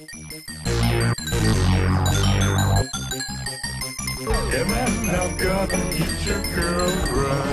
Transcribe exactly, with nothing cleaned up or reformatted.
Yeah, man, I'm gonna get your girl right.